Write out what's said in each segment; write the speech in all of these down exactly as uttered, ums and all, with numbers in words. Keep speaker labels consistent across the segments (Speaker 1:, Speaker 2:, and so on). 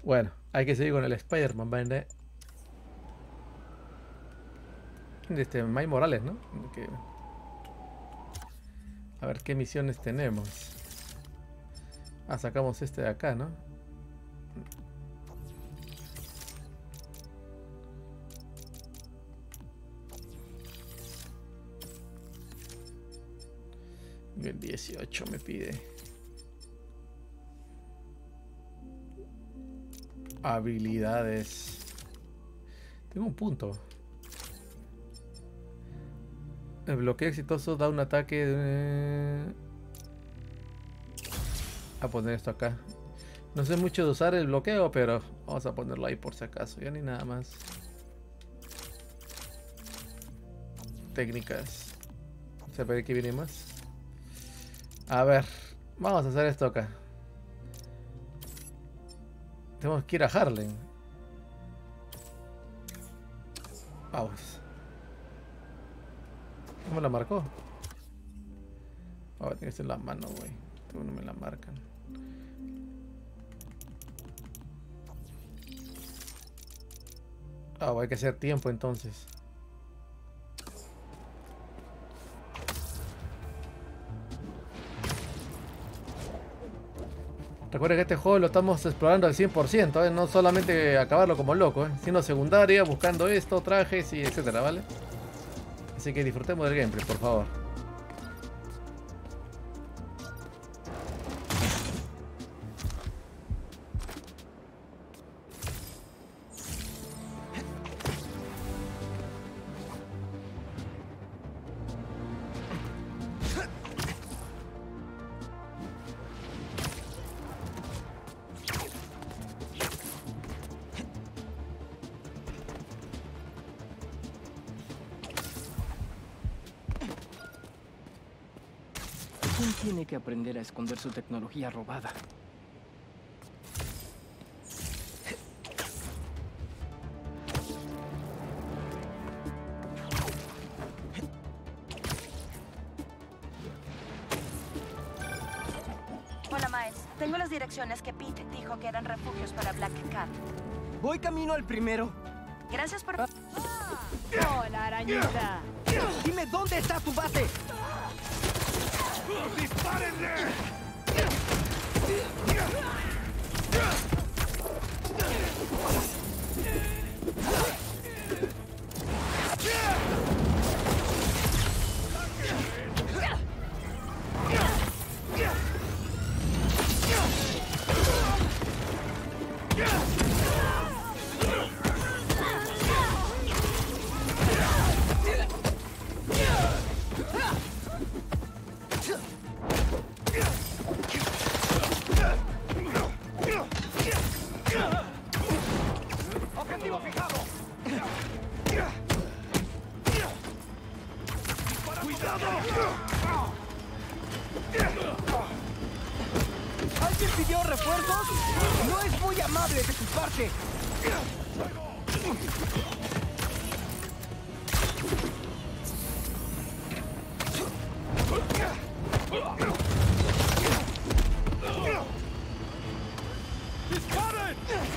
Speaker 1: Bueno, hay que seguir con el Spider-Man, ¿vale? Este, Mike Morales, ¿no? Que- A ver qué misiones tenemos. Ah, sacamos este de acá, ¿no? El dieciocho me pide. Habilidades. Tengo un punto. El bloqueo exitoso da un ataque de... A poner esto acá. No sé mucho de usar el bloqueo, pero vamos a ponerlo ahí por si acaso. Ya ni nada más. Técnicas. Se ve que viene más. A ver, vamos a hacer esto acá. Tenemos que ir a Harlem. Vamos. ¿Cómo la marcó? Oh, tiene que ser la mano, güey. Tú no me la marcan. Ah, oh, hay que hacer tiempo entonces. Recuerden que este juego lo estamos explorando al cien por ciento, ¿eh? No solamente acabarlo como loco, ¿eh? Sino secundaria, buscando esto, trajes y etcétera, ¿vale? Así que disfrutemos del gameplay, por favor.
Speaker 2: ¿Quién tiene que aprender a esconder su tecnología robada?
Speaker 3: Hola, Miles. Tengo las direcciones que Pete dijo que eran refugios para Black Cat.
Speaker 2: Voy camino al primero.
Speaker 3: Gracias por...
Speaker 4: ¡Hola, arañita!
Speaker 2: Dime dónde está tu base.
Speaker 5: ¡Dispárenle! ¡Objetivo fijado! ¡Cuidado!
Speaker 2: ¿Alguien pidió refuerzos? No es muy amable de tu parte.
Speaker 5: ¡Disparen!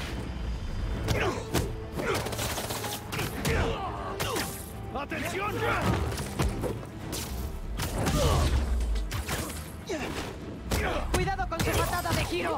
Speaker 5: ¡Atención!
Speaker 4: ¡Cuidado con su patada de giro!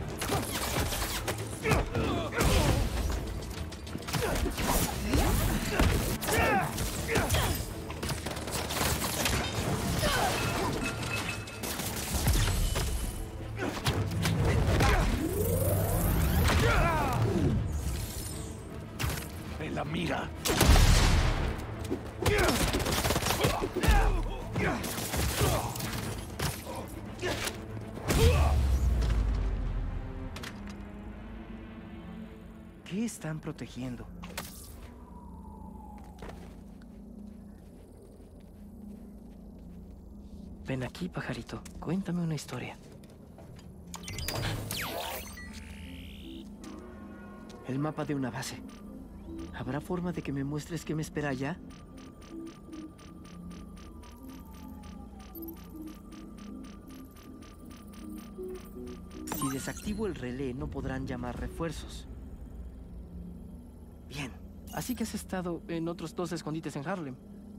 Speaker 5: En la mira.
Speaker 2: ¿Qué están protegiendo? Ven aquí, pajarito. Cuéntame una historia. El mapa de una base. ¿Habrá forma de que me muestres qué me espera allá? Si desactivo el relé, no podrán llamar refuerzos. Bien. Así que has estado en otros dos escondites en Harlem.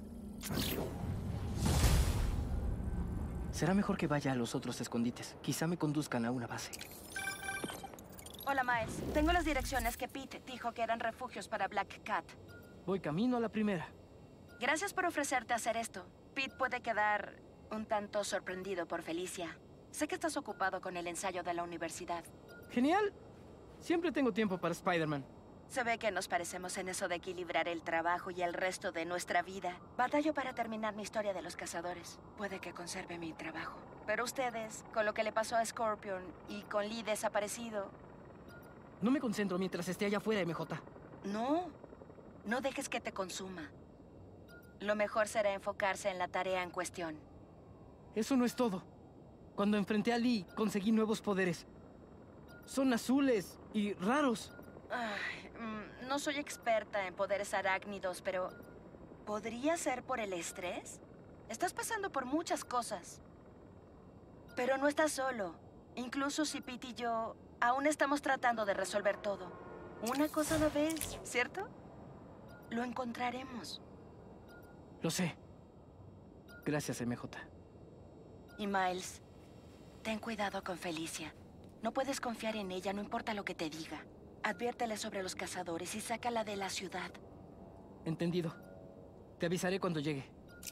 Speaker 2: Será mejor que vaya a los otros escondites. Quizá me conduzcan a una base.
Speaker 3: Hola, Miles. Tengo las direcciones que Pete dijo que eran refugios para Black Cat.
Speaker 2: Voy camino a la primera.
Speaker 3: Gracias por ofrecerte hacer esto. Pete puede quedar un tanto sorprendido por Felicia. Sé que estás ocupado con el ensayo de la universidad.
Speaker 2: ¡Genial! Siempre tengo tiempo para Spider-Man.
Speaker 3: Se ve que nos parecemos en eso de equilibrar el trabajo y el resto de nuestra vida. Batallo para terminar mi historia de los cazadores. Puede que conserve mi trabajo. Pero ustedes, con lo que le pasó a Scorpion y con Lee desaparecido...
Speaker 2: No me concentro mientras esté allá afuera, M J.
Speaker 3: No, no dejes que te consuma. Lo mejor será enfocarse en la tarea en cuestión.
Speaker 2: Eso no es todo. Cuando enfrenté a Lee, conseguí nuevos poderes. Son azules y raros.
Speaker 3: Ay, mm, no soy experta en poderes arácnidos, pero... ¿podría ser por el estrés? Estás pasando por muchas cosas. Pero no estás solo. Incluso si Pete y yo aún estamos tratando de resolver todo. Una cosa a la vez, ¿cierto? Lo encontraremos.
Speaker 2: Lo sé. Gracias, M J.
Speaker 3: Y Miles, ten cuidado con Felicia. No puedes confiar en ella, no importa lo que te diga. Adviértele sobre los cazadores y sácala de la ciudad.
Speaker 2: Entendido. Te avisaré cuando llegue.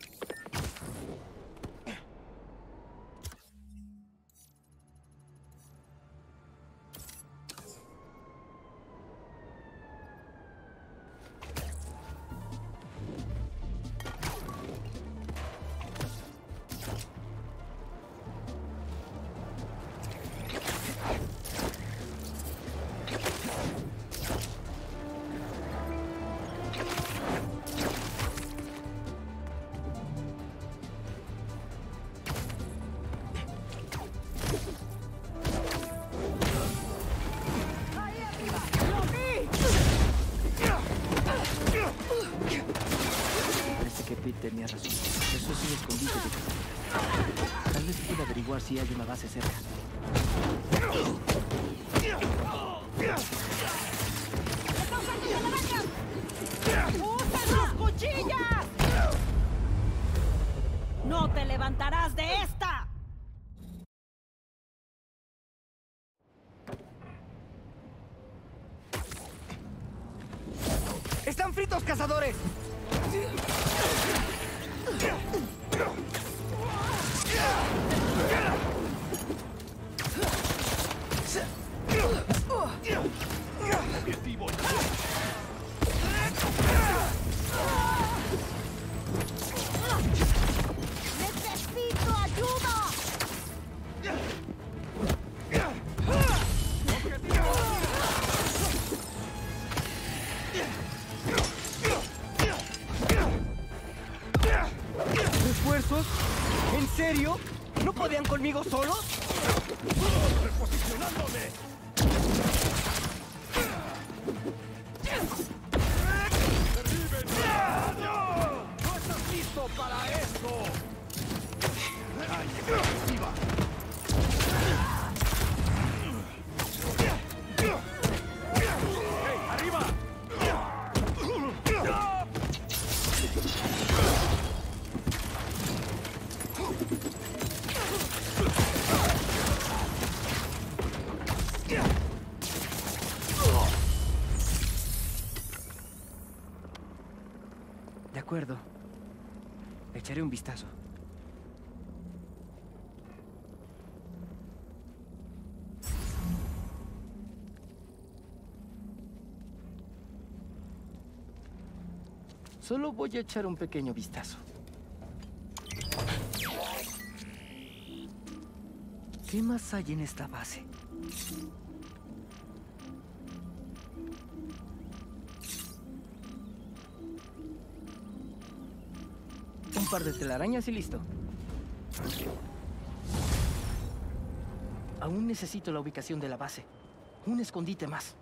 Speaker 2: Tenía razón. Eso es un escondite de cazadores. Tal vez pueda averiguar si hay una base cerca.
Speaker 4: ¡Usen sus cuchillas! ¡No te levantarás de esta!
Speaker 2: ¡Están fritos, cazadores!
Speaker 5: Objetivo.
Speaker 4: ¡Necesito ayuda!
Speaker 2: ¿Refuerzos? ¿En serio? ¿No podían conmigo solos?
Speaker 5: ¡Reposicionándome! ¡No estás listo para esto! ¡Viva! ¡Hey, arriba!
Speaker 2: De acuerdo. Echaré un vistazo. Solo voy a echar un pequeño vistazo. ¿Qué más hay en esta base? Un par de telarañas y listo. Aún necesito la ubicación de la base. Un escondite más.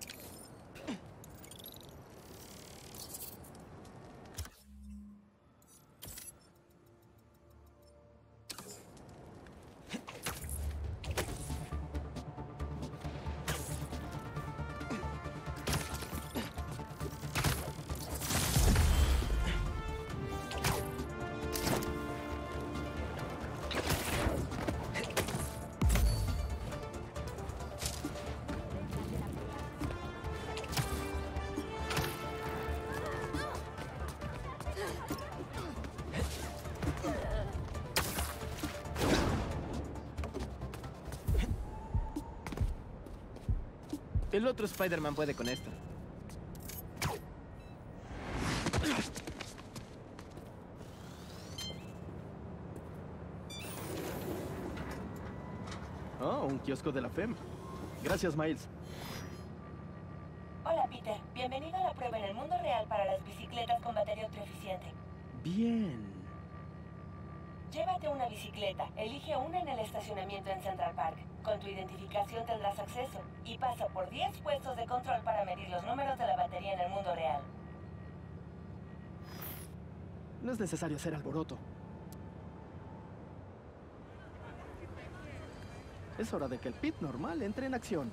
Speaker 2: El otro Spider-Man puede con esto. Oh, un kiosco de la F E M. Gracias, Miles.
Speaker 3: Hola, Peter. Bienvenido a la prueba en el mundo real para las bicicletas con batería ultraeficiente.
Speaker 2: Bien.
Speaker 3: Llévate una bicicleta. Elige una en el estacionamiento en Central Park. Con tu identificación tendrás acceso y pasa por diez puestos de control para medir los números de la batería en el mundo real.
Speaker 2: No es necesario hacer alboroto. Es hora de que el pit normal entre en acción.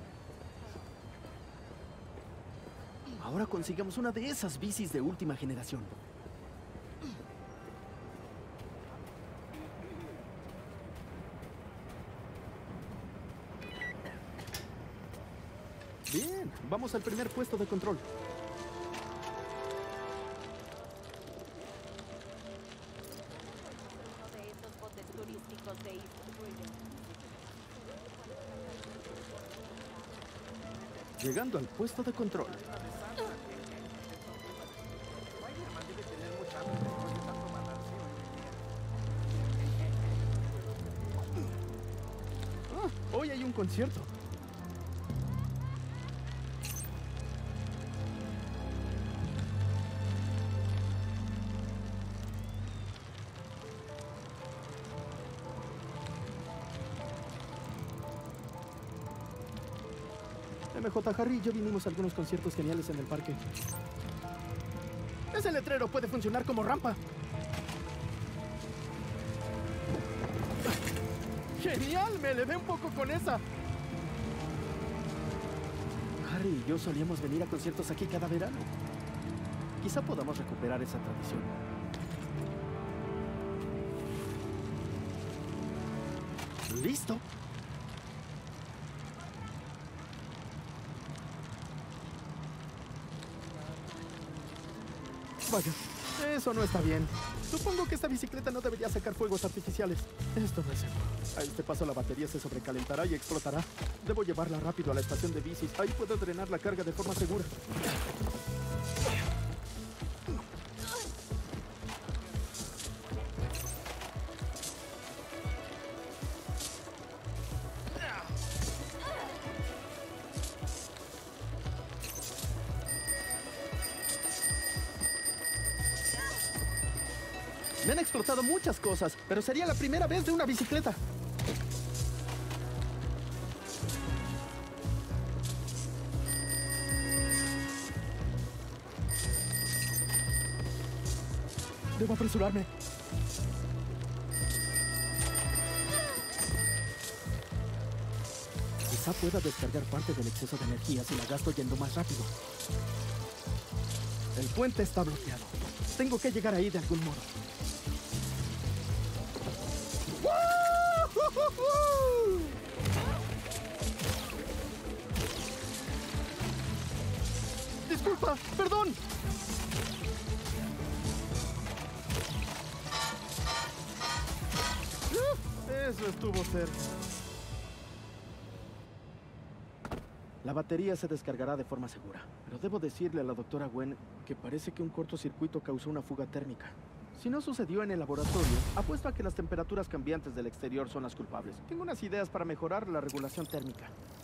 Speaker 2: Ahora consigamos una de esas bicis de última generación. Bien, vamos al primer puesto de control. Llegando al puesto de control. Ah, hoy hay un concierto. M J Harry y yo vinimos a algunos conciertos geniales en el parque. Ese letrero puede funcionar como rampa. ¡Genial! Me elevé un poco con esa. Harry y yo solíamos venir a conciertos aquí cada verano. Quizá podamos recuperar esa tradición. ¿Listo? Vaya, eso no está bien. Supongo que esta bicicleta no debería sacar fuegos artificiales. Esto no es seguro. A este paso la batería se sobrecalentará y explotará. Debo llevarla rápido a la estación de bicis. Ahí puedo drenar la carga de forma segura. Me han explotado muchas cosas, pero sería la primera vez de una bicicleta. Debo apresurarme. Quizá pueda descargar parte del exceso de energía si la gasto yendo más rápido. El puente está bloqueado. Tengo que llegar ahí de algún modo. Disculpa, perdón. Eso estuvo cerca. La batería se descargará de forma segura, pero debo decirle a la doctora Gwen que parece que un cortocircuito causó una fuga térmica. Si no sucedió en el laboratorio, apuesto a que las temperaturas cambiantes del exterior son las culpables. Tengo unas ideas para mejorar la regulación térmica.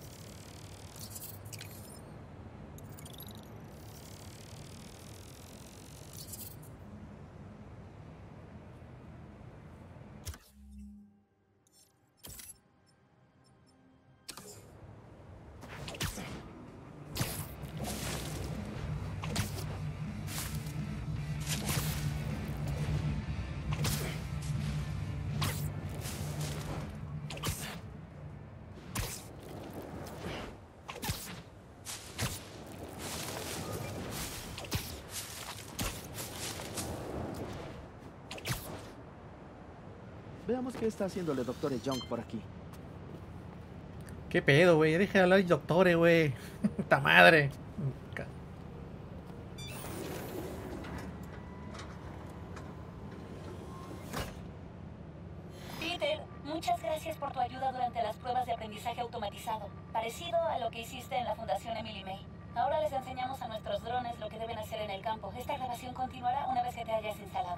Speaker 2: Veamos qué está haciendo el doctor Young por aquí.
Speaker 1: ¿Qué pedo, güey? Deja de hablar de doctores, güey. ¡Ta madre!
Speaker 3: Peter, muchas gracias por
Speaker 6: por tu ayuda durante las pruebas de aprendizaje automatizado, parecido a lo que hiciste en la Fundación Emily May. Ahora les enseñamos a nuestros drones lo que deben hacer en el campo. Esta grabación continuará una vez que te hayas instalado.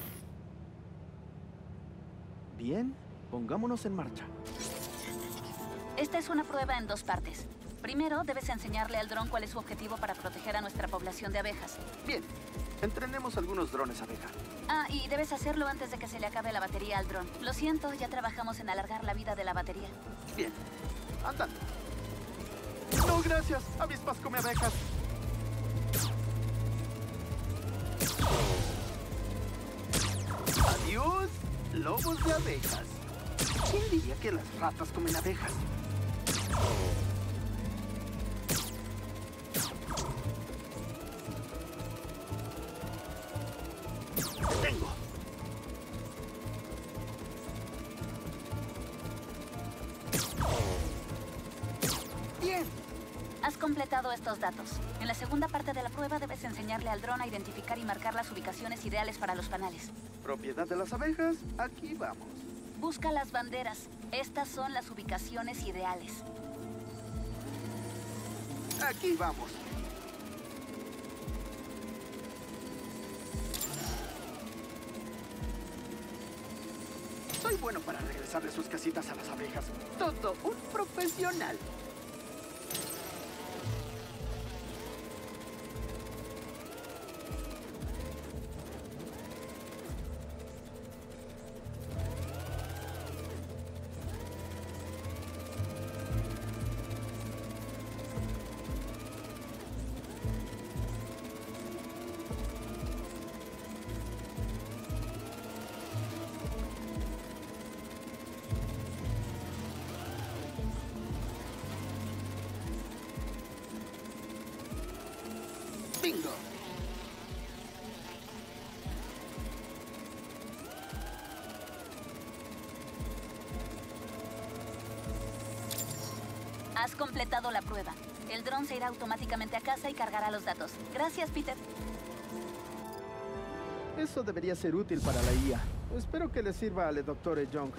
Speaker 2: Bien, pongámonos en marcha.
Speaker 6: Esta es una prueba en dos partes. Primero, debes enseñarle al dron cuál es su objetivo para proteger a nuestra población de abejas.
Speaker 2: Bien, entrenemos algunos drones abeja.
Speaker 6: Ah, y debes hacerlo antes de que se le acabe la batería al dron. Lo siento, ya trabajamos en alargar la vida de la batería.
Speaker 2: Bien, andando. No, gracias. Avispas come abejas. Adiós, lobos de abejas. ¿Quién diría que las ratas comen abejas? Tengo. Bien.
Speaker 6: Has completado estos datos. En la segunda parte de la prueba debes enseñarle al dron a identificar y marcar las ubicaciones ideales para los panales.
Speaker 2: Propiedad de las abejas, aquí vamos.
Speaker 6: Busca las banderas. Estas son las ubicaciones ideales.
Speaker 2: Aquí vamos. Soy bueno para regresarle sus casitas a las abejas. Todo un profesional. Bingo.
Speaker 6: Has completado la prueba. El dron se irá automáticamente a casa y cargará los datos. Gracias, Peter.
Speaker 2: Eso debería ser útil para la I A. Espero que le sirva al doctor Young.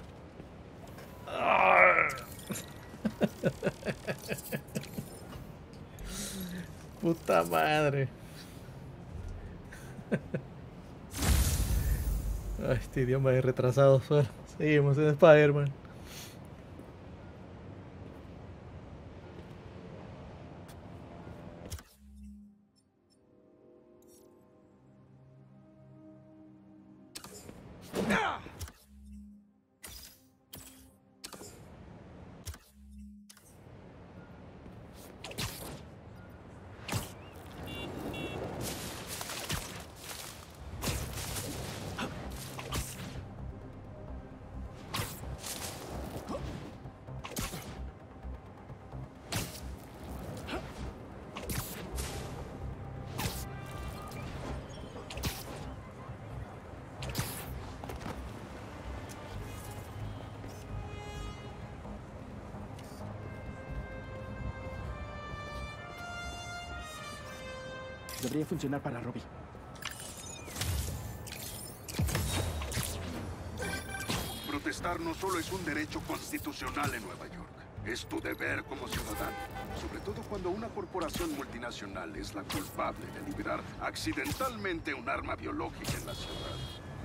Speaker 1: Puta madre. Ay, este idioma de retrasados. Bueno, seguimos en Spider-Man.
Speaker 2: Debería funcionar para Robbie.
Speaker 7: Protestar no solo es un derecho constitucional en Nueva York. Es tu deber como ciudadano. Sobre todo cuando una corporación multinacional es la culpable de liberar accidentalmente un arma biológica en la ciudad.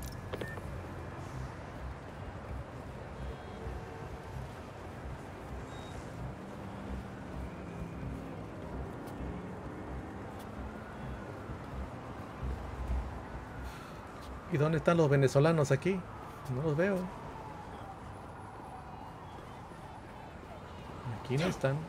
Speaker 1: ¿Y dónde están los venezolanos aquí? No los veo. Aquí no están.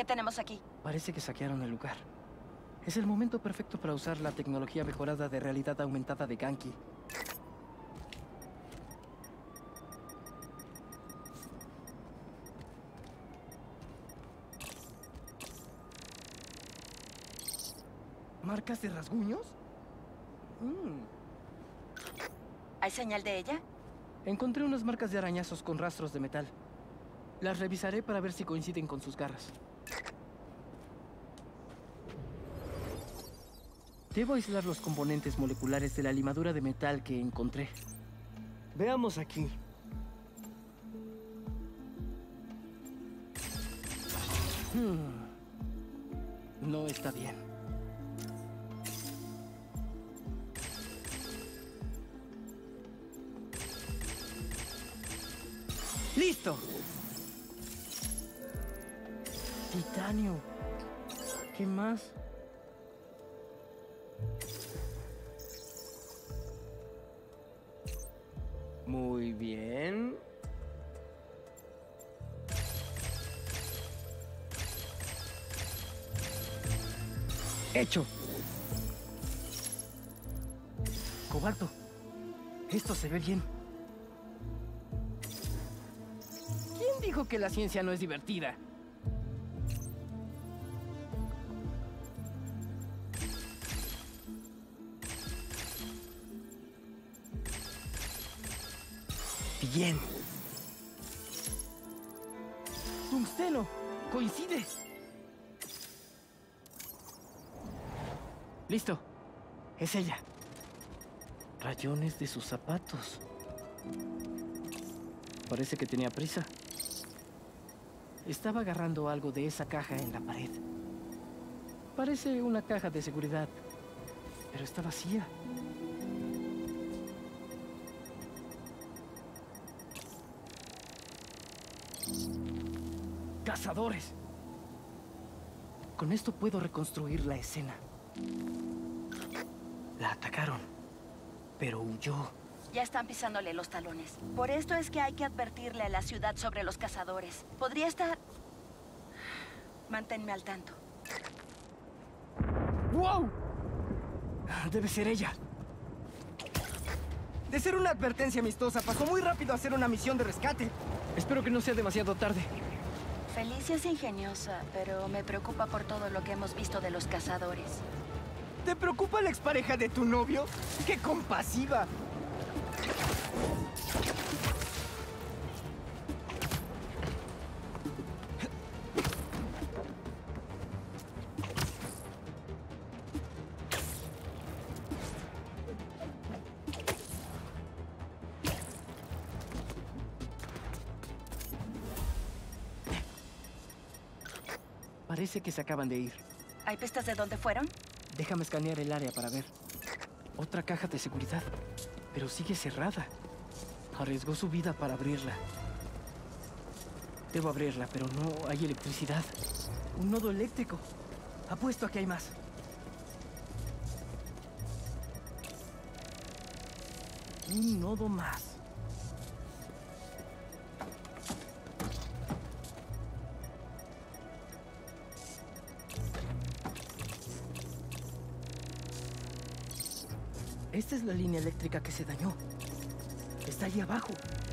Speaker 3: ¿Qué tenemos aquí?
Speaker 2: Parece que saquearon el lugar. Es el momento perfecto para usar la tecnología mejorada de realidad aumentada de Ganke. ¿Marcas de rasguños? Mm.
Speaker 3: ¿Hay señal de ella?
Speaker 2: Encontré unas marcas de arañazos con rastros de metal. Las revisaré para ver si coinciden con sus garras. Debo aislar los componentes moleculares de la limadura de metal que encontré. Veamos aquí. Hmm. No está bien. ¡Listo! Titanio. ¿Qué más? Muy bien. Hecho. Cobalto. Esto se ve bien. ¿Quién dijo que la ciencia no es divertida? Bien. Tungsteno. Coincide. Listo. Es ella. Rayones de sus zapatos. Parece que tenía prisa. Estaba agarrando algo de esa caja en la pared. Parece una caja de seguridad, pero está vacía. ¡Cazadores! Con esto puedo reconstruir la escena. La atacaron, pero huyó.
Speaker 3: Ya están pisándole los talones. Por esto es que hay que advertirle a la ciudad sobre los cazadores. Podría estar... Manténme al tanto.
Speaker 2: ¡Wow! Debe ser ella. De ser una advertencia amistosa, pasó muy rápido a ser una misión de rescate. Espero que no sea demasiado tarde.
Speaker 3: Felicia es ingeniosa, pero me preocupa por todo lo que hemos visto de los cazadores.
Speaker 2: ¿Te preocupa la expareja de tu novio? ¡Qué compasiva! Parece que se acaban de ir.
Speaker 3: ¿Hay pistas de dónde fueron?
Speaker 2: Déjame escanear el área para ver. Otra caja de seguridad, pero sigue cerrada. Arriesgó su vida para abrirla. Debo abrirla, pero no hay electricidad. Un nodo eléctrico. Apuesto a que hay más. Un nodo más. Esta es la línea eléctrica que se dañó. Está allí abajo.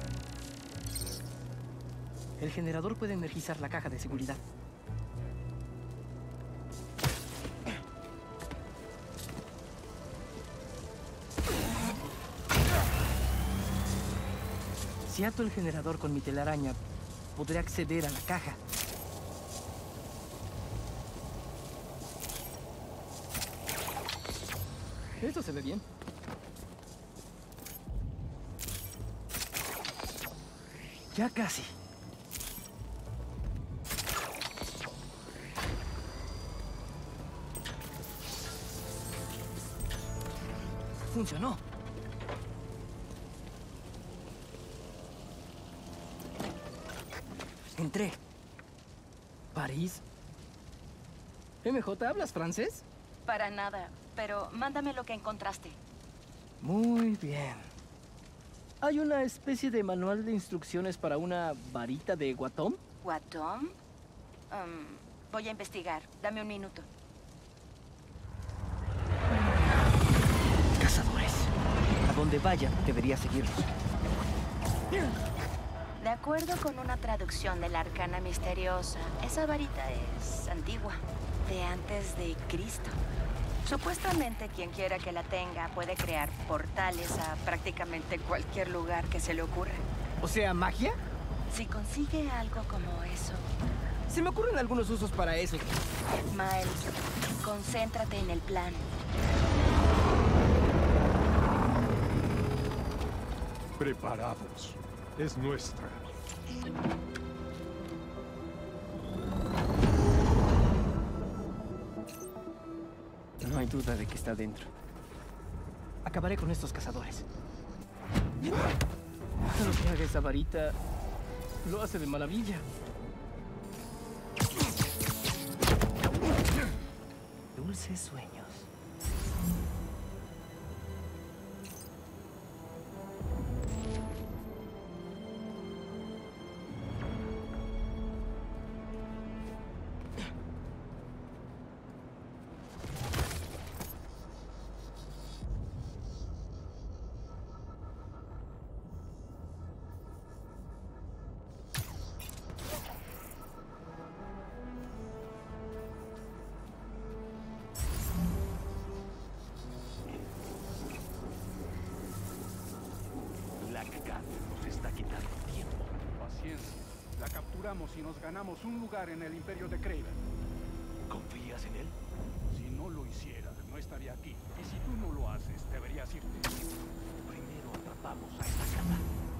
Speaker 2: El generador puede energizar la caja de seguridad. Si ato el generador con mi telaraña, podré acceder a la caja. Esto se ve bien. Ya casi. Funcionó. Entré. ¿París? M J, ¿hablas francés?
Speaker 3: Para nada, pero mándame lo que encontraste.
Speaker 2: Muy bien. ¿Hay una especie de manual de instrucciones para una varita de Guatom?
Speaker 3: ¿Guatom? Um, Voy a investigar. Dame un minuto.
Speaker 8: Cazadores. A donde vayan, debería seguirlos.
Speaker 3: De acuerdo con una traducción de la Arcana Misteriosa, esa varita es antigua, de antes de Cristo. Supuestamente quien quiera que la tenga puede crear portales a prácticamente cualquier lugar que se le ocurra.
Speaker 8: O sea, ¿magia?
Speaker 3: Si consigue algo como eso,
Speaker 8: Se me ocurren algunos usos para eso.
Speaker 3: Miles, concéntrate en el plan.
Speaker 5: Preparados. Es nuestra.
Speaker 8: No hay duda de que está dentro. Acabaré con estos cazadores. Lo que haga esa varita lo hace de maravilla. Dulces sueños.
Speaker 9: La capturamos y nos ganamos un lugar en el Imperio de Kraven.
Speaker 5: ¿Confías en él?
Speaker 9: Si no lo hiciera, no estaría aquí. Y si tú no lo haces, deberías irte.
Speaker 5: Primero atrapamos a esta cata.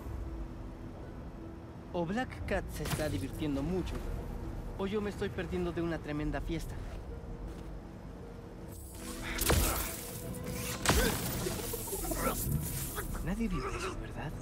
Speaker 8: O Black Cat se está divirtiendo mucho, o yo me estoy perdiendo de una tremenda fiesta. Nadie vio eso, ¿verdad?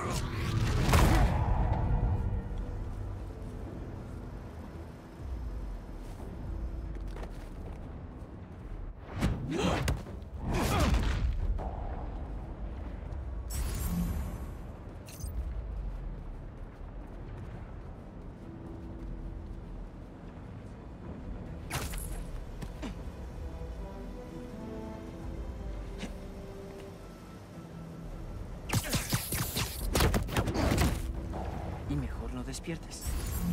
Speaker 8: Y mejor no despiertes.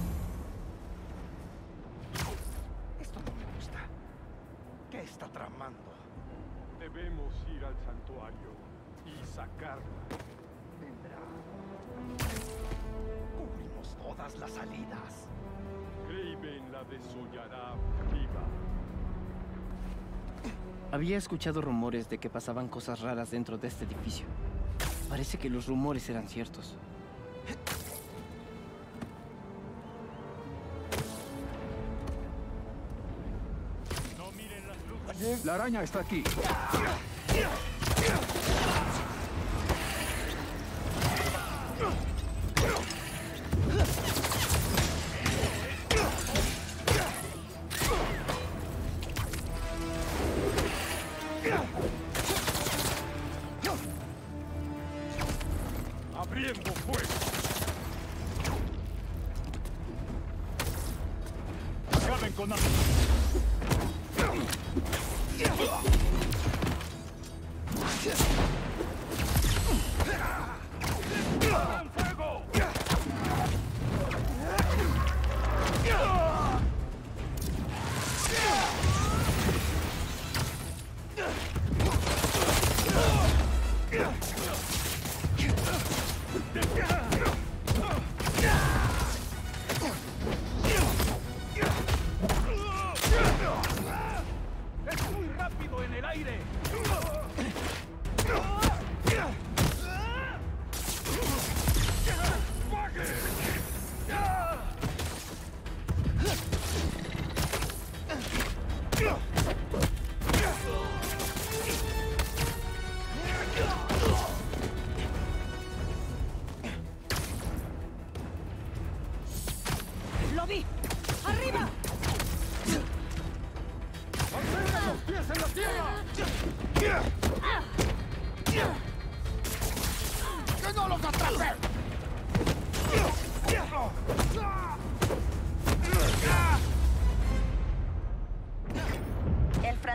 Speaker 9: Esto no me gusta. ¿Qué está tramando?
Speaker 5: Debemos ir al santuario y sacarla.
Speaker 9: Vendrá. Cubrimos todas las salidas.
Speaker 5: Kraven la desollará viva.
Speaker 8: Había escuchado rumores de que pasaban cosas raras dentro de este edificio. Parece que los rumores eran ciertos.
Speaker 5: No miren las luces.
Speaker 9: La araña está aquí.
Speaker 5: Abriendo fuego. Acaben con algo. ¡Abran fuego!
Speaker 9: ¡Es muy rápido en el aire!
Speaker 4: ¡Lo vi! ¡Arriba!
Speaker 9: ¡Mantengan los pies en la tierra! ¡Que no los atrape!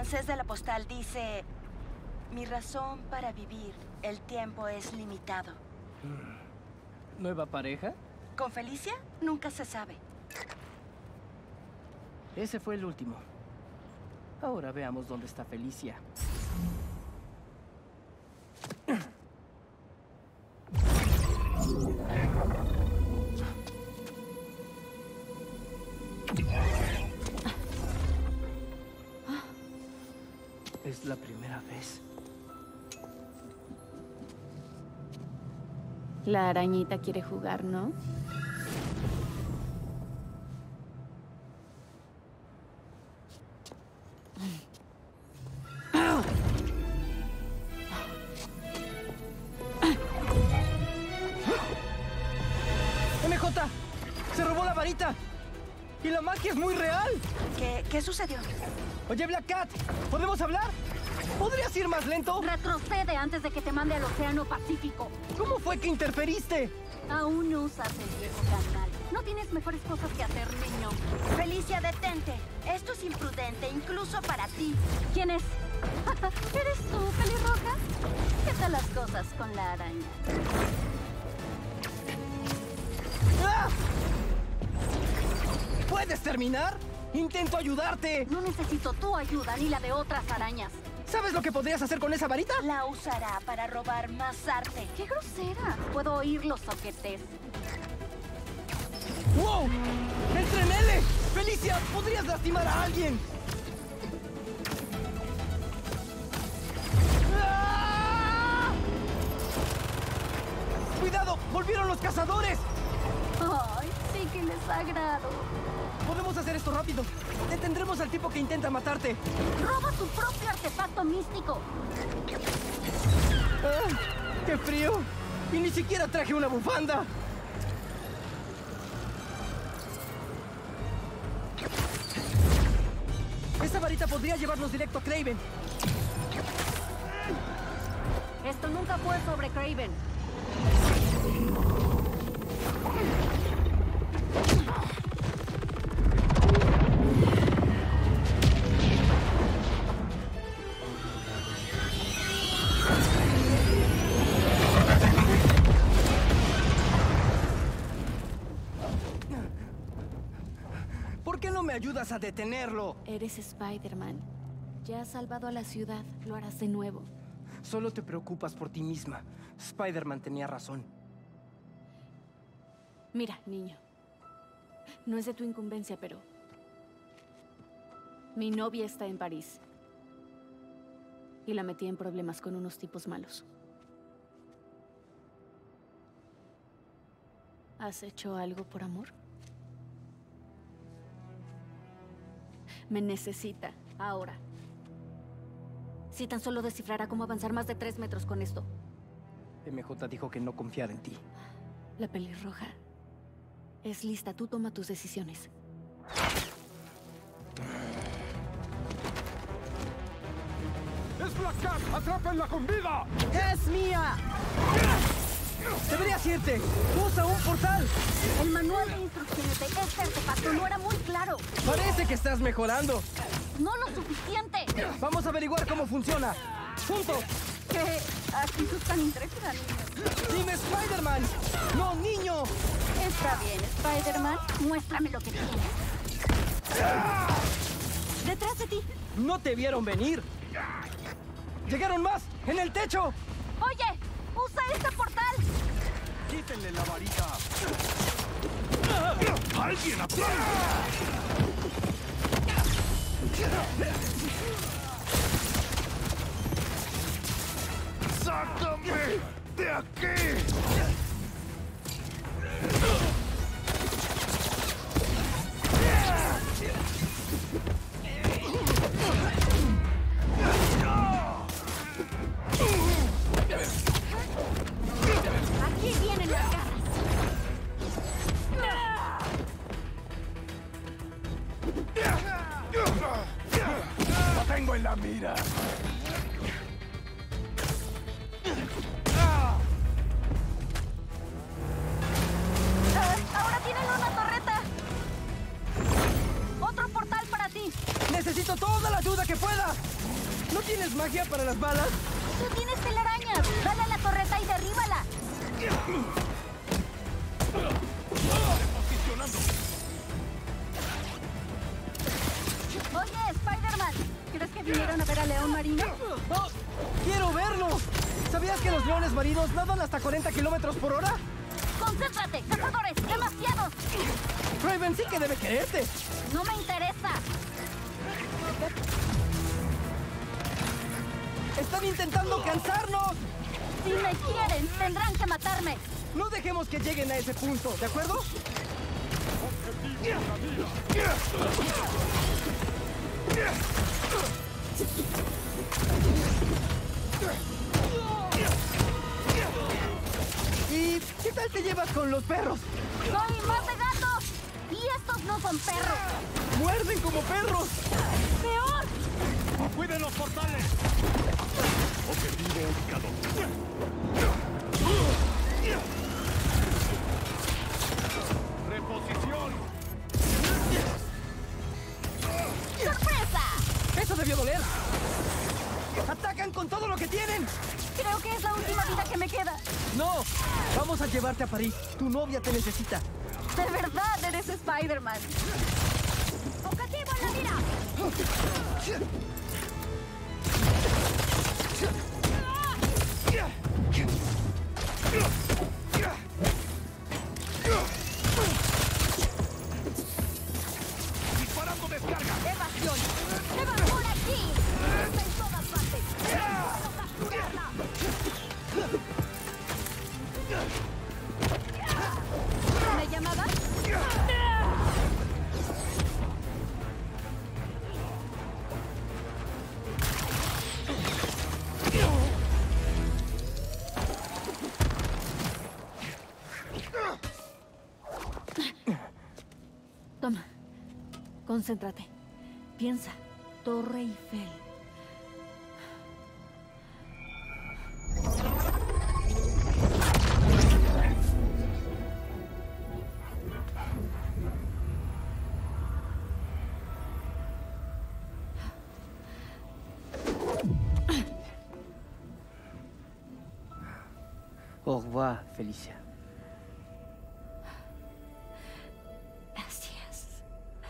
Speaker 3: francés de la postal dice: mi razón para vivir, el tiempo es limitado.
Speaker 8: ¿Nueva pareja?
Speaker 3: ¿Con Felicia? Nunca se sabe.
Speaker 8: Ese fue el último. Ahora veamos dónde está Felicia. Es la primera vez.
Speaker 10: La arañita quiere jugar, ¿no?
Speaker 8: ¡M J! ¡Se robó la varita! ¡Y la magia es muy real!
Speaker 3: ¿Qué, qué sucedió?
Speaker 8: Oye, Black Cat, ¿podemos hablar? ¿Podrías ir más lento?
Speaker 10: Retrocede antes de que te mande al Océano Pacífico.
Speaker 8: ¿Cómo fue que interferiste?
Speaker 10: Aún no usas el viejo canal. No tienes mejores cosas que hacer, niño.
Speaker 3: Felicia, detente. Esto es imprudente, incluso para ti.
Speaker 10: ¿Quién es? ¿Eres tú, pelirroja? ¿Qué tal las cosas con la araña?
Speaker 8: ¡Ah! ¿Puedes terminar? ¡Intento ayudarte!
Speaker 10: No necesito tu ayuda ni la de otras arañas.
Speaker 8: ¿Sabes lo que podrías hacer con esa varita?
Speaker 3: La usará para robar más arte.
Speaker 10: ¡Qué grosera! Puedo oír los soquetes.
Speaker 8: ¡Wow! ¡Entrenele! ¡Felicia! ¡Podrías lastimar a alguien! ¡Ah! ¡Cuidado! ¡Volvieron los cazadores!
Speaker 10: ¡Ay, sí que les agrado!
Speaker 8: Podemos hacer esto rápido. Detendremos al tipo que intenta matarte.
Speaker 10: ¡Roba tu propio artefacto místico!
Speaker 8: ¡Ah! ¡Qué frío! Y ni siquiera traje una bufanda. Esa varita podría llevarnos directo a Kraven.
Speaker 10: Esto nunca fue sobre Kraven.
Speaker 8: ¿Por qué no me ayudas a detenerlo?
Speaker 10: Eres Spider-Man. Ya has salvado a la ciudad. Lo harás de nuevo.
Speaker 8: Solo te preocupas por ti misma. Spider-Man tenía razón.
Speaker 10: Mira, niño. No es de tu incumbencia, pero... mi novia está en París. Y la metí en problemas con unos tipos malos. ¿Has hecho algo por amor? Me necesita, ahora. Si tan solo descifrara cómo avanzar más de tres metros con esto.
Speaker 8: M J dijo que no confiara en ti.
Speaker 10: La pelirroja es lista. Tú toma tus decisiones.
Speaker 5: ¡Es Black Cat! ¡Atrápenla con vida!
Speaker 8: ¡Es mía! ¡Deberías irte! ¡Usa un portal!
Speaker 10: El manual de instrucciones de este artefacto no era muy claro.
Speaker 8: Parece que estás mejorando.
Speaker 10: ¡No lo suficiente!
Speaker 8: Vamos a averiguar cómo funciona. ¡Juntos!
Speaker 10: ¿Qué? Así sos tan intrépida, niño.
Speaker 8: ¡Dime Spider-Man! ¡No, niño!
Speaker 10: Está bien, Spider-Man. Muéstrame lo que tienes. ¡Detrás de ti!
Speaker 8: ¡No te vieron venir! ¡Llegaron más! ¡En el techo!
Speaker 10: ¡Oye! ¡Usa este portal!
Speaker 9: ¡Quítenle la varita!
Speaker 5: ¡Alguien aplaude! ¡Sácame de aquí!
Speaker 10: Aquí vienen las garras.
Speaker 5: ¡Lo tengo en la mira!
Speaker 10: Ahora tienen una torreta. Otro portal para ti.
Speaker 8: ¡Necesito toda la ayuda que pueda! ¿Magia para las balas?
Speaker 10: ¡Tú tienes telarañas! ¡Dale a la torreta y derríbala!
Speaker 9: Posicionando.
Speaker 10: Oye, Spider-Man, ¿crees que vinieron a ver a León Marino?
Speaker 8: ¡Oh! ¡Quiero verlo! ¿Sabías que los leones marinos nadan hasta cuarenta kilómetros por hora?
Speaker 10: ¡Concéntrate! ¡Cazadores! ¡Demasiados!
Speaker 8: Raven sí que debe quererte.
Speaker 10: ¡No me interesa!
Speaker 8: ¡Están intentando cansarnos!
Speaker 10: Si me quieren, tendrán que matarme.
Speaker 8: No dejemos que lleguen a ese punto, ¿de acuerdo? ¿Y qué tal te llevas con los perros?
Speaker 10: ¡Soy más de gatos! ¡Y estos no son perros!
Speaker 8: ¡Muerden como perros!
Speaker 10: ¡Peor!
Speaker 9: ¡Cuiden los portales! Objetivo ubicado. ¡Reposición!
Speaker 10: ¡Sorpresa!
Speaker 8: ¡Eso debió doler! ¡Atacan con todo lo que tienen!
Speaker 10: Creo que es la última vida que me queda.
Speaker 8: ¡No! Vamos a llevarte a París. Tu novia te necesita.
Speaker 10: De verdad eres Spider-Man. ¡Objetivo en la mira!
Speaker 9: ¡Disparando descarga!
Speaker 10: ¡Evasión! ¡Se van por aquí! ¡Está en todas partes! ¡Vamos a capturarla! ¿Me llamabas? Toma. Concéntrate. Piensa. Torre Eiffel.
Speaker 8: Au revoir, Felicia.
Speaker 10: Gracias.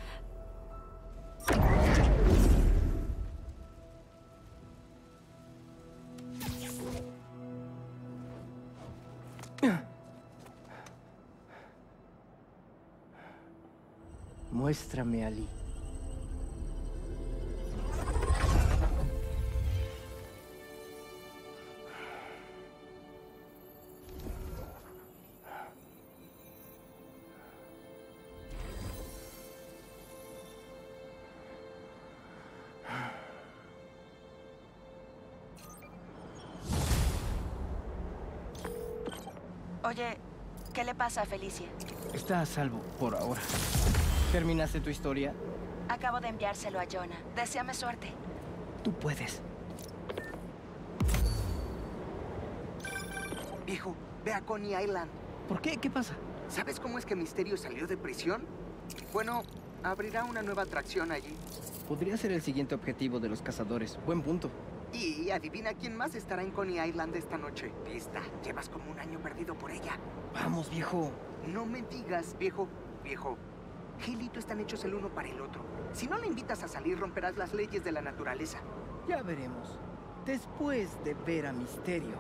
Speaker 8: Muéstrame a Lee.
Speaker 3: Oye, ¿qué le pasa a Felicia?
Speaker 8: Está a salvo por ahora. ¿Terminaste tu historia?
Speaker 3: Acabo de enviárselo a Jonah. Deséame suerte.
Speaker 8: Tú puedes.
Speaker 11: Viejo, ve a Coney Island.
Speaker 8: ¿Por qué? ¿Qué pasa?
Speaker 11: ¿Sabes cómo es que Misterio salió de prisión? Bueno, abrirá una nueva atracción allí.
Speaker 8: Podría ser el siguiente objetivo de los cazadores. Buen punto.
Speaker 11: Y adivina quién más estará en Coney Island esta noche. Esta, llevas como un año perdido por ella.
Speaker 8: Vamos, viejo.
Speaker 11: No me digas, viejo. Viejo, Hale y tú están hechos el uno para el otro. Si no le invitas a salir, romperás las leyes de la naturaleza.
Speaker 8: Ya veremos. Después de ver a Misterio.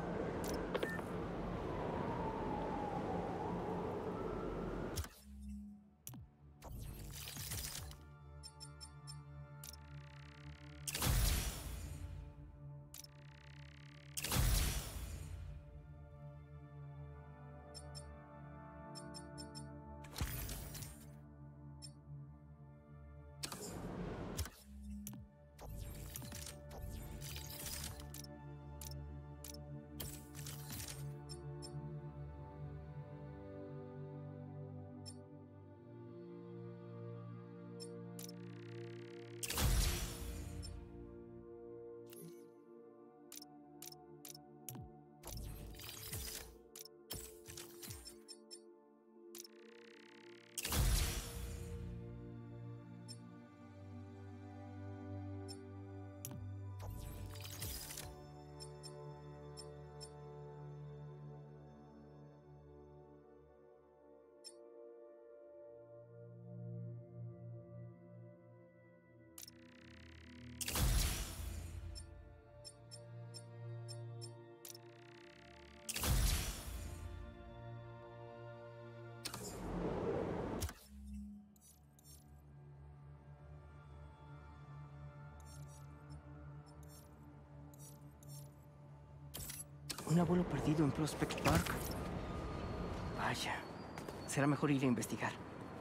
Speaker 8: ¿Un abuelo perdido en Prospect Park? Vaya. Será mejor ir a investigar.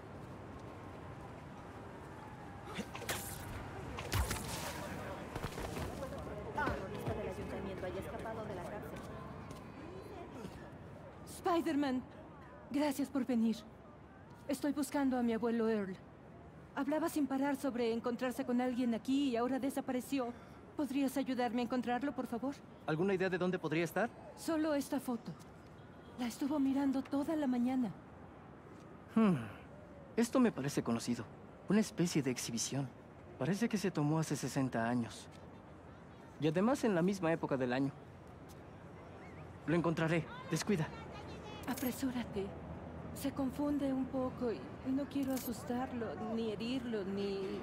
Speaker 4: Spider-Man, gracias por venir. Estoy buscando a mi abuelo Earl. Hablaba sin parar sobre encontrarse con alguien aquí y ahora desapareció. ¿Podrías ayudarme a encontrarlo, por favor?
Speaker 8: ¿Alguna idea de dónde podría estar?
Speaker 4: Solo esta foto. La estuvo mirando toda la mañana.
Speaker 8: Hmm. Esto me parece conocido. Una especie de exhibición. Parece que se tomó hace sesenta años. Y además en la misma época del año. Lo encontraré. Descuida.
Speaker 4: Apresúrate. Se confunde un poco y no quiero asustarlo, ni herirlo, ni...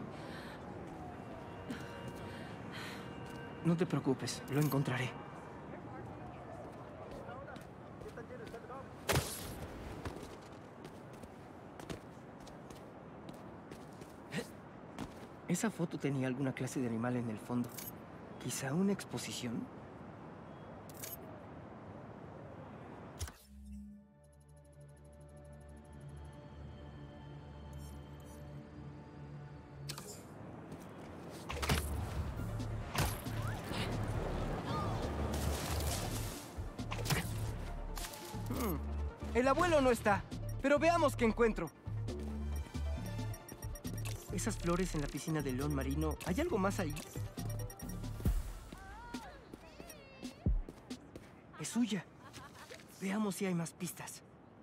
Speaker 8: No te preocupes, lo encontraré. Esa foto tenía alguna clase de animal en el fondo. ¿Quizá una exposición?
Speaker 11: El abuelo no está, pero veamos qué encuentro.
Speaker 8: Esas flores en la piscina del león marino, ¿hay algo más ahí? Es suya. Veamos si hay más pistas.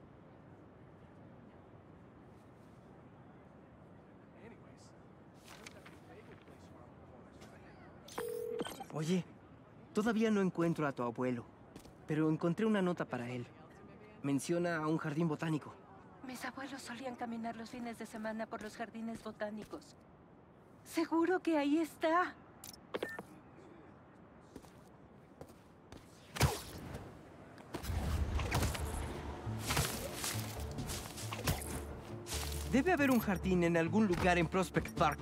Speaker 8: Oye, todavía no encuentro a tu abuelo, pero encontré una nota para él. Menciona a un jardín botánico.
Speaker 4: Mis abuelos solían caminar los fines de semana por los jardines botánicos. Seguro que ahí está.
Speaker 8: Debe haber un jardín en algún lugar en Prospect Park.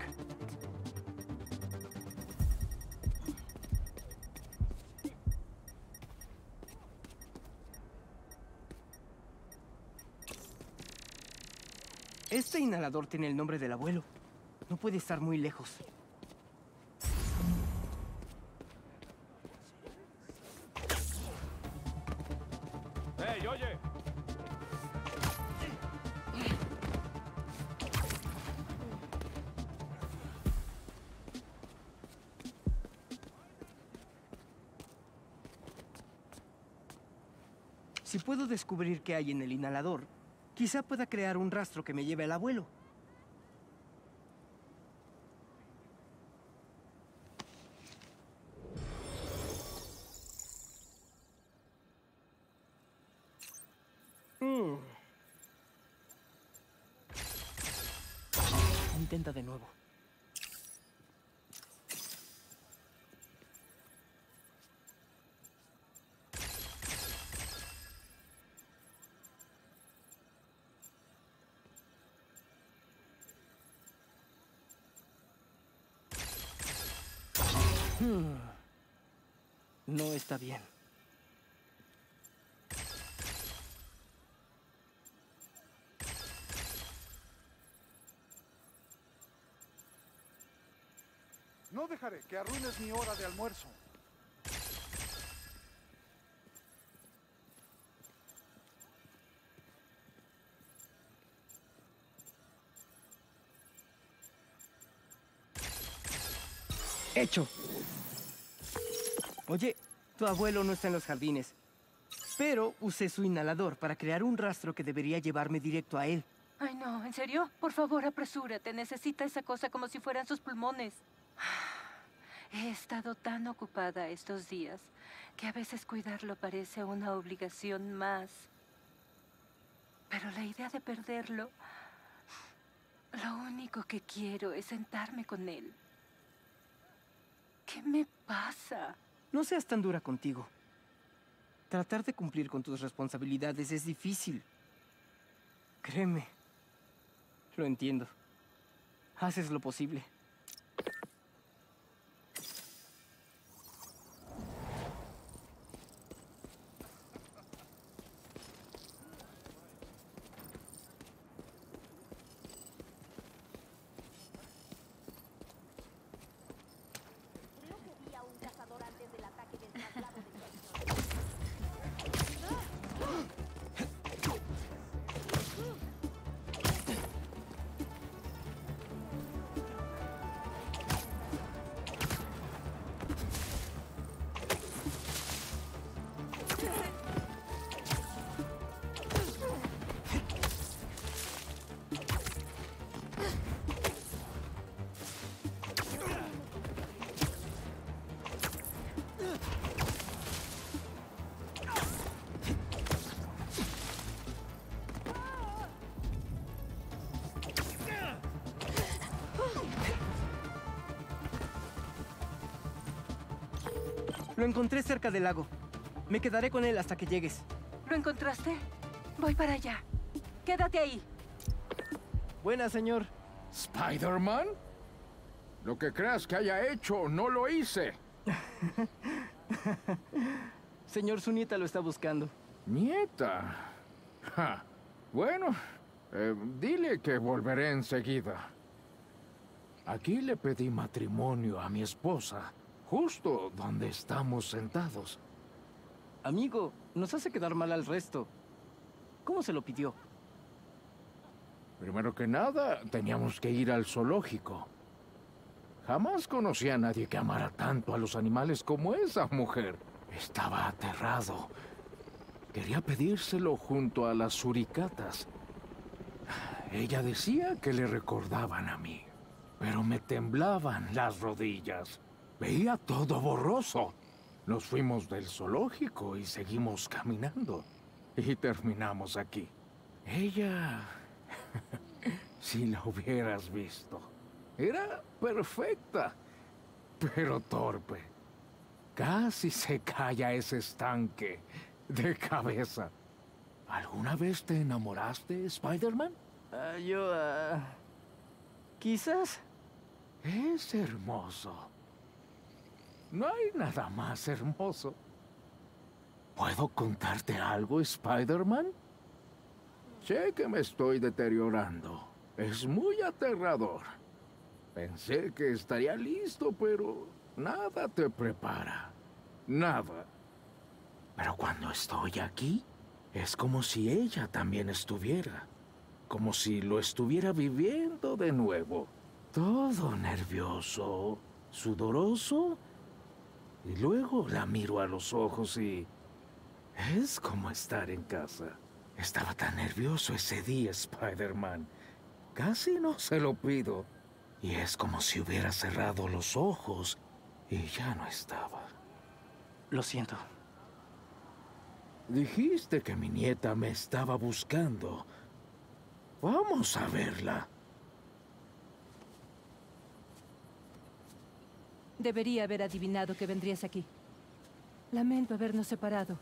Speaker 8: Este inhalador tiene el nombre del abuelo. No puede estar muy lejos.
Speaker 9: ¡Hey, oye!
Speaker 8: Si puedo descubrir qué hay en el inhalador, quizá pueda crear un rastro que me lleve al abuelo. Mm. Intenta de nuevo. Hmm. No está bien.
Speaker 12: No dejaré que arruines mi hora de almuerzo.
Speaker 8: ¡Hecho! Oye, tu abuelo no está en los jardines. Pero usé su inhalador para crear un rastro que debería llevarme directo a él.
Speaker 4: Ay, no, ¿en serio? Por favor, apresúrate. Necesita esa cosa como si fueran sus pulmones. He estado tan ocupada estos días que a veces cuidarlo parece una obligación más. Pero la idea de perderlo... Lo único que quiero es sentarme con él. ¿Qué me pasa?
Speaker 8: No seas tan dura contigo. Tratar de cumplir con tus responsabilidades es difícil. Créeme. Lo entiendo. Haces lo posible. Lo encontré cerca del lago. Me quedaré con él hasta que llegues.
Speaker 4: ¿Lo encontraste? Voy para allá. Quédate ahí.
Speaker 8: Buena, señor.
Speaker 9: ¿Spider-Man? Lo que creas que haya hecho, no lo hice.
Speaker 8: Señor, su nieta lo está buscando.
Speaker 9: ¿Nieta? Ja. Bueno, eh, dile que volveré enseguida. Aquí le pedí matrimonio a mi esposa, justo donde estamos sentados.
Speaker 8: Amigo, nos hace quedar mal al resto. ¿Cómo se lo pidió?
Speaker 9: Primero que nada, teníamos que ir al zoológico. Jamás conocí a nadie que amara tanto a los animales como esa mujer. Estaba aterrado. Quería pedírselo junto a las suricatas. Ella decía que le recordaban a mí, pero me temblaban las rodillas. Veía todo borroso. Nos fuimos del zoológico y seguimos caminando. Y terminamos aquí. Ella... si la hubieras visto. Era perfecta, pero torpe. Casi se cae a ese estanque de cabeza. ¿Alguna vez te enamoraste, Spider-Man?
Speaker 8: Uh, yo... Uh... quizás.
Speaker 9: Es hermoso. No hay nada más hermoso. ¿Puedo contarte algo, Spider-Man? Sé que me estoy deteriorando. Es muy aterrador. Pensé que estaría listo, pero nada te prepara. Nada. Pero cuando estoy aquí, es como si ella también estuviera. Como si lo estuviera viviendo de nuevo. Todo nervioso, sudoroso. Y luego la miro a los ojos y... es como estar en casa. Estaba tan nervioso ese día, Spider-Man. Casi no se lo pido. Y es como si hubiera cerrado los ojos y ya no estaba.
Speaker 8: Lo siento.
Speaker 9: Dijiste que mi nieta me estaba buscando. Vamos a verla.
Speaker 4: Debería haber adivinado que vendrías aquí. Lamento habernos separado.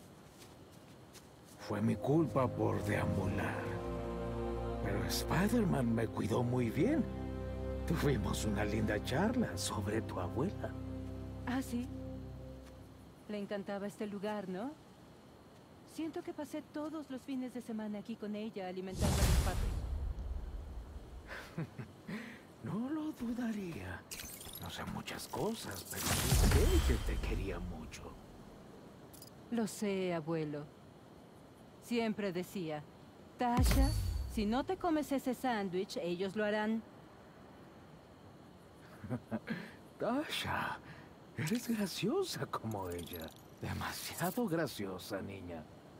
Speaker 9: Fue mi culpa por deambular. Pero Spider-Man me cuidó muy bien. Tuvimos una linda charla sobre tu abuela.
Speaker 4: Ah, sí. Le encantaba este lugar, ¿no? Siento que pasé todos los fines de semana aquí con ella alimentando a los patos.
Speaker 9: No lo dudaría. No sé muchas cosas, pero sí sé que te quería mucho.
Speaker 4: Lo sé, abuelo. Siempre decía, Tasha, si no te comes ese sándwich, ellos lo harán.
Speaker 9: Tasha, eres graciosa como ella. Demasiado graciosa, niña.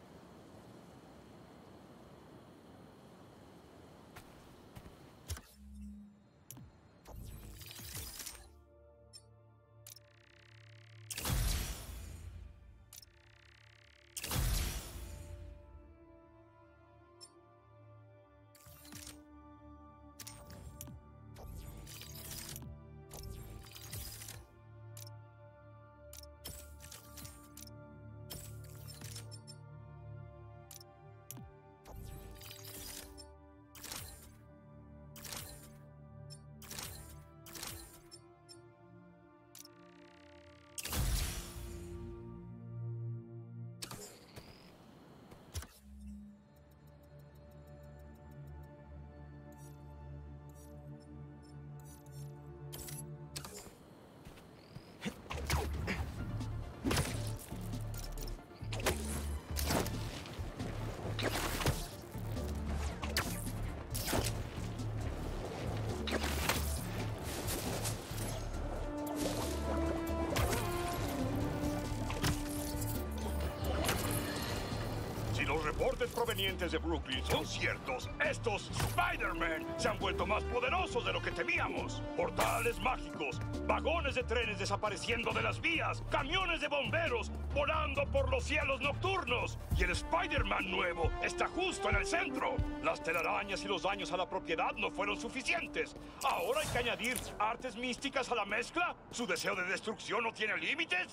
Speaker 13: Reportes provenientes de Brooklyn son ciertos. Estos Spider-Man se han vuelto más poderosos de lo que temíamos. Portales mágicos, vagones de trenes desapareciendo de las vías, camiones de bomberos volando por los cielos nocturnos. Y el Spider-Man nuevo está justo en el centro. Las telarañas y los daños a la propiedad no fueron suficientes. Ahora hay que añadir artes místicas a la mezcla. ¿Su deseo de destrucción no tiene límites?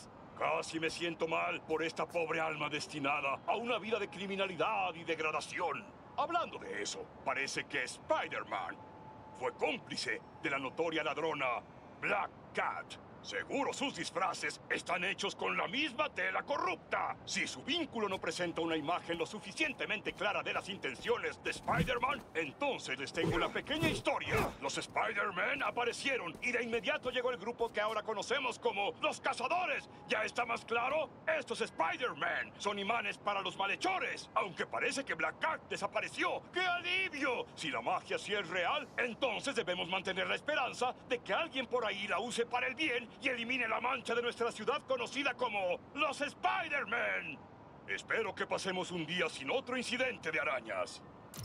Speaker 13: Casi me siento mal por esta pobre alma destinada a una vida de criminalidad y degradación. Hablando de eso, parece que Spider-Man fue cómplice de la notoria ladrona Black Cat. Seguro sus disfraces están hechos con la misma tela corrupta. Si su vínculo no presenta una imagen lo suficientemente clara de las intenciones de Spider-Man, entonces les tengo una pequeña historia. Los Spider-Man aparecieron y de inmediato llegó el grupo que ahora conocemos como los Cazadores. ¿Ya está más claro? Estos Spider-Man son imanes para los malhechores. Aunque parece que Black Cat desapareció. ¡Qué alivio! Si la magia sí es real, entonces debemos mantener la esperanza de que alguien por ahí la use para el bien y elimine la mancha de nuestra ciudad conocida como los Spider-Man. Espero que pasemos un día sin otro incidente de arañas.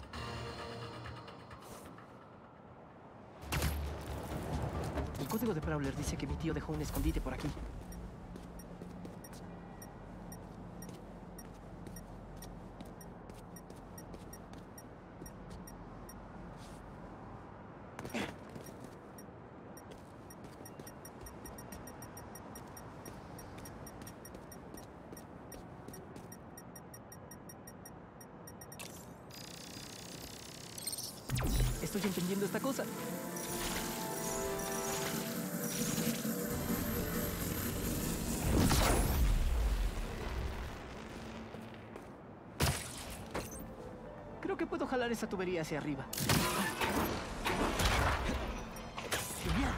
Speaker 8: El código de Prowler dice que mi tío dejó un escondite por aquí. Estoy entendiendo esta cosa. Creo que puedo jalar esa tubería hacia arriba. Genial.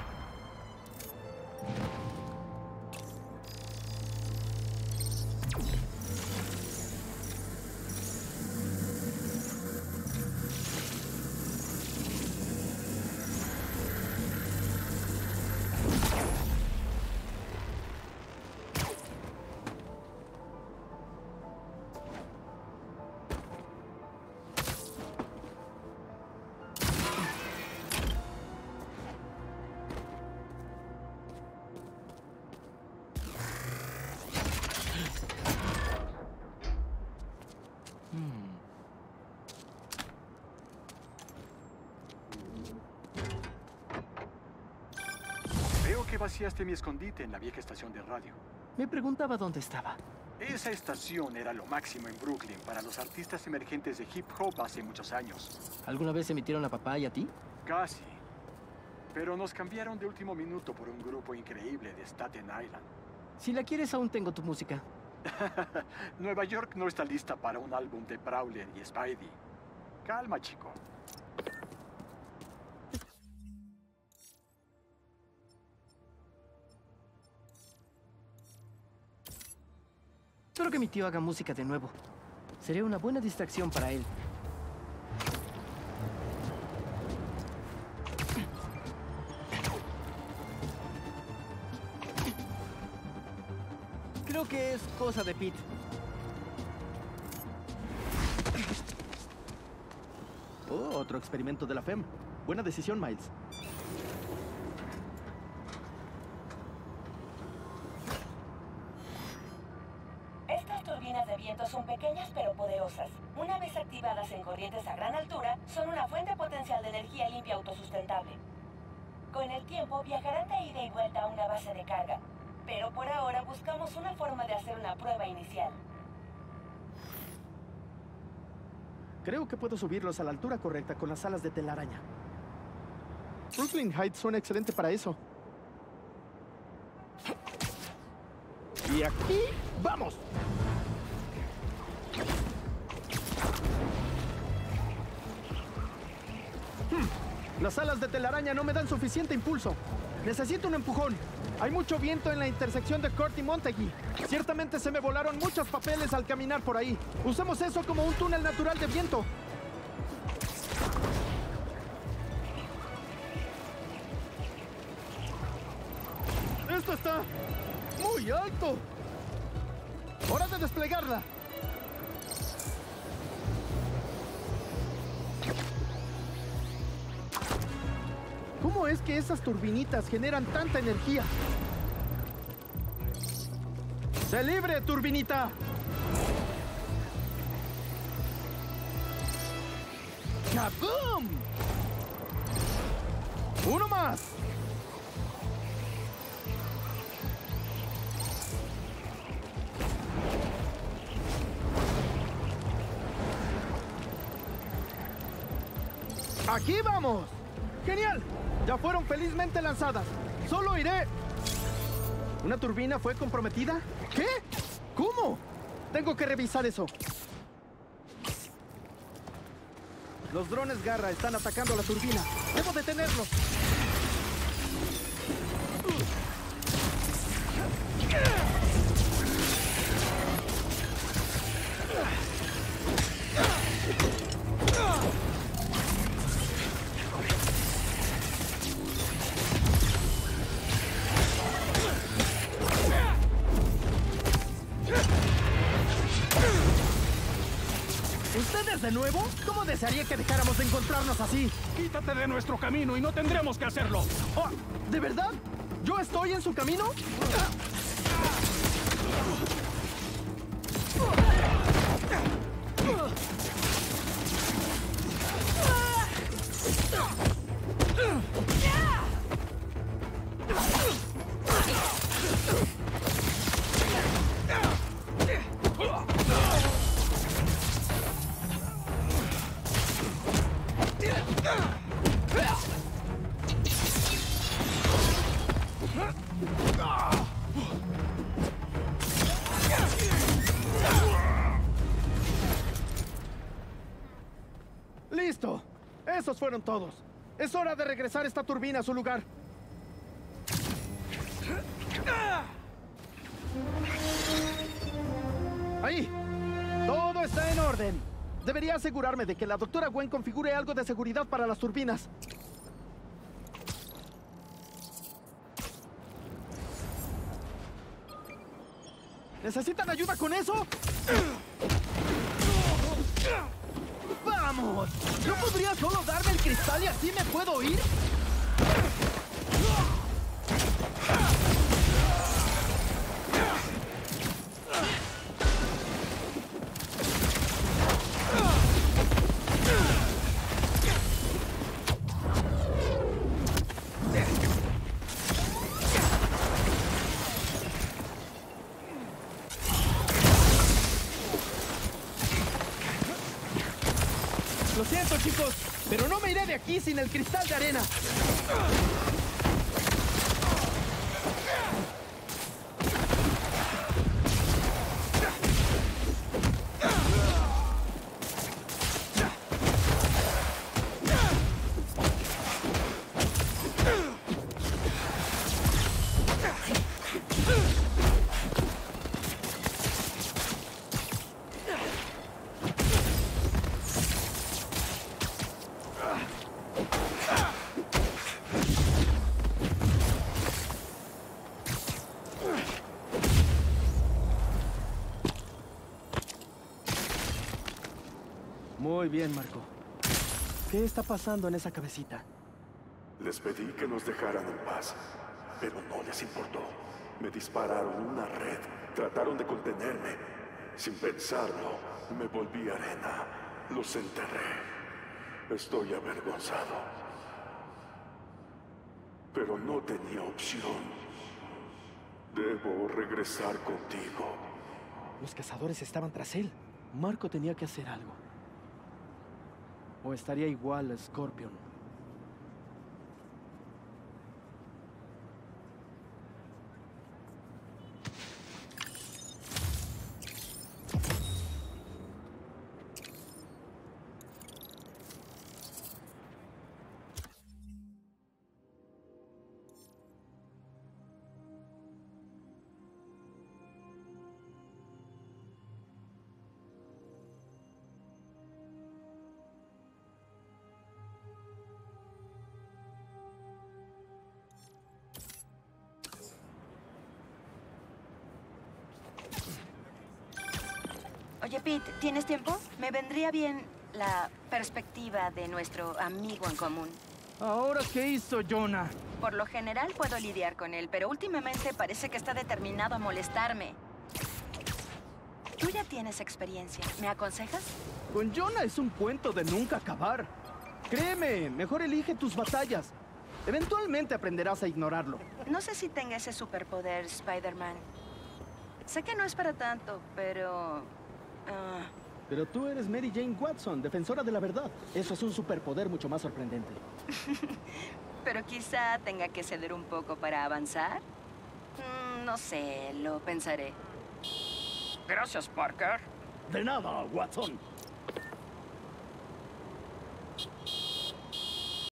Speaker 12: Veo que vaciaste mi escondite en la vieja estación de radio.
Speaker 8: Me preguntaba dónde estaba.
Speaker 12: Esa estación era lo máximo en Brooklyn para los artistas emergentes de hip hop hace muchos años.
Speaker 8: ¿Alguna vez emitieron a papá y a ti?
Speaker 12: Casi. Pero nos cambiaron de último minuto por un grupo increíble de Staten Island.
Speaker 8: Si la quieres, aún tengo tu música.
Speaker 12: Nueva York no está lista para un álbum de Prowler y Spidey. Calma, chico.
Speaker 8: Espero que mi tío haga música de nuevo. Sería una buena distracción para él. Creo que es cosa de Pete.
Speaker 2: Oh, otro experimento de la F E M. Buena decisión, Miles.
Speaker 6: Estas turbinas de viento son pequeñas pero poderosas. Una vez activadas en corrientes a gran altura, son una fuente potencial de energía limpia autosustentable. Con el tiempo viajarán de ida y vuelta a una base de carga. Pero por ahora buscamos una forma de hacer una prueba inicial.
Speaker 2: Creo que puedo subirlos a la altura correcta con las alas de telaraña. Brooklyn Heights suena excelente para eso. Y aquí vamos. Hmm. Las alas de telaraña no me dan suficiente impulso. Necesito un empujón. Hay mucho viento en la intersección de Court y Montague. Ciertamente se me volaron muchos papeles al caminar por ahí. Usemos eso como un túnel natural de viento. ¡Esto está muy alto! ¡Hora de desplegarla! ¿Cómo es que esas turbinitas generan tanta energía? ¡Sé libre, turbinita! ¡Kaboom! ¡Uno más! ¡Aquí vamos! ¡Genial! Ya fueron felizmente lanzadas. Solo iré... ¿Una turbina fue comprometida? ¿Qué? ¿Cómo? Tengo que revisar eso. Los drones Garra están atacando la turbina. ¡Debo detenerlos! ¿Ustedes de nuevo? ¿Cómo desearía que dejáramos de encontrarnos así?
Speaker 12: Quítate de nuestro camino y no tendremos que hacerlo.
Speaker 2: Oh, ¿de verdad? ¿Yo estoy en su camino? ¡Listo! Esos fueron todos. Es hora de regresar esta turbina a su lugar. ¡Ahí! Todo está en orden. Debería asegurarme de que la doctora Gwen configure algo de seguridad para las turbinas. ¿Necesitan ayuda con eso? ¡Vamos! ¿No podría solo darme el cristal y así me puedo ir? Lo siento, chicos, pero no me iré de aquí sin el cristal de arena. Muy bien, Marco. ¿Qué está pasando en esa cabecita?
Speaker 14: Les pedí que nos dejaran en paz, pero no les importó. Me dispararon una red, trataron de contenerme. Sin pensarlo, me volví arena. Los enterré. Estoy avergonzado. Pero no tenía opción. Debo regresar contigo.
Speaker 2: Los cazadores estaban tras él. Marco tenía que hacer algo. O estaría igual a Scorpion.
Speaker 3: Oye, Pete, ¿tienes tiempo? Me vendría bien la perspectiva de nuestro amigo en común.
Speaker 2: ¿Ahora qué hizo Jonah?
Speaker 3: Por lo general puedo lidiar con él, pero últimamente parece que está determinado a molestarme. Tú ya tienes experiencia. ¿Me aconsejas?
Speaker 2: Con Jonah es un cuento de nunca acabar. Créeme, mejor elige tus batallas. Eventualmente aprenderás a ignorarlo.
Speaker 3: No sé si tenga ese superpoder, Spider-Man. Sé que no es para tanto, pero... Uh,
Speaker 2: Pero tú eres Mary Jane Watson, defensora de la verdad. Eso es un superpoder mucho más sorprendente.
Speaker 3: Pero quizá tenga que ceder un poco para avanzar. Mm, no sé, lo pensaré.
Speaker 15: Gracias, Parker.
Speaker 2: De nada, Watson.